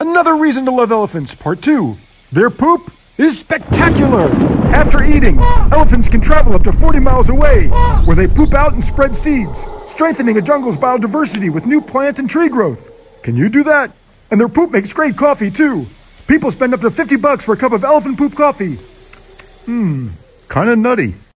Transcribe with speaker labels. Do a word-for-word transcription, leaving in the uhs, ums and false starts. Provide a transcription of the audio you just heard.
Speaker 1: Another reason to love elephants, part two. Their poop is spectacular. After eating, elephants can travel up to forty miles away, where they poop out and spread seeds, strengthening a jungle's biodiversity with new plant and tree growth. Can you do that? And their poop makes great coffee, too. People spend up to fifty bucks for a cup of elephant poop coffee. Hmm, kinda nutty.